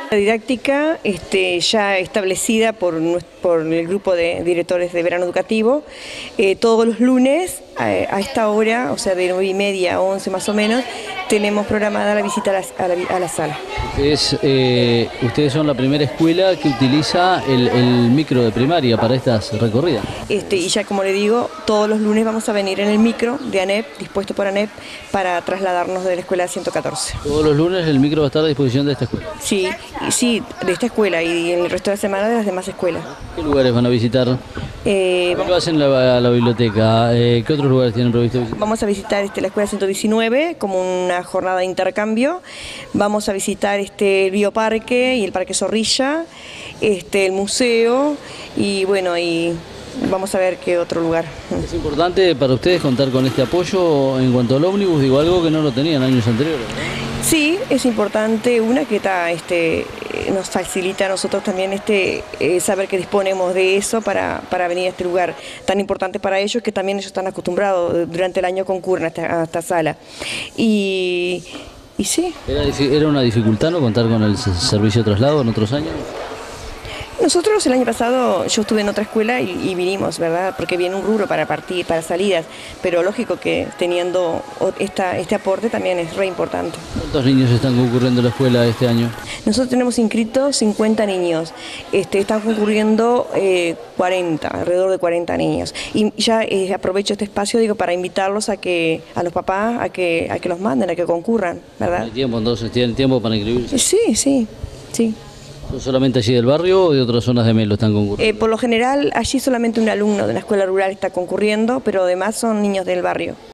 La didáctica ya establecida por el grupo de directores de verano educativo, todos los lunes a esta hora, o sea de 9:30 a 11 más o menos, tenemos programada la visita a la sala. Ustedes son la primera escuela que utiliza el micro de primaria para estas recorridas. Y ya como le digo, todos los lunes vamos a venir en el micro de ANEP, dispuesto por ANEP, para trasladarnos de la escuela 114. Todos los lunes el micro va a estar a disposición de esta escuela. Sí, de esta escuela y en el resto de la semana de las demás escuelas. ¿Qué lugares van a visitar? ¿Qué hacen a la biblioteca? ¿Qué otros lugares tienen previsto visitar? Vamos a visitar la escuela 119 como una jornada de intercambio. Vamos a visitar el bioparque y el parque Zorrilla, el museo y bueno, y vamos a ver qué otro lugar. Es importante para ustedes contar con este apoyo en cuanto al ómnibus, digo, algo que no lo tenían años anteriores. Sí, es importante, que nos facilita a nosotros también saber que disponemos de eso para venir a este lugar tan importante para ellos, que también ellos están acostumbrados, durante el año concurren a esta sala. Y sí. ¿Era una dificultad no contar con el servicio de traslado en otros años? Nosotros el año pasado, yo estuve en otra escuela y vinimos, ¿verdad? Porque viene un rubro para salidas, pero lógico que teniendo este aporte también es re importante. ¿Cuántos niños están concurriendo a la escuela este año? Nosotros tenemos inscritos 50 niños, están concurriendo 40, alrededor de 40 niños. Y ya aprovecho este espacio, para invitarlos a los papás a que los manden, a que concurran, ¿verdad? ¿Hay tiempo entonces? ¿Tienen tiempo para inscribirse? Sí. ¿Son solamente allí del barrio o de otras zonas de Melo están concurriendo? Por lo general, allí solamente un alumno de la escuela rural está concurriendo, pero además son niños del barrio.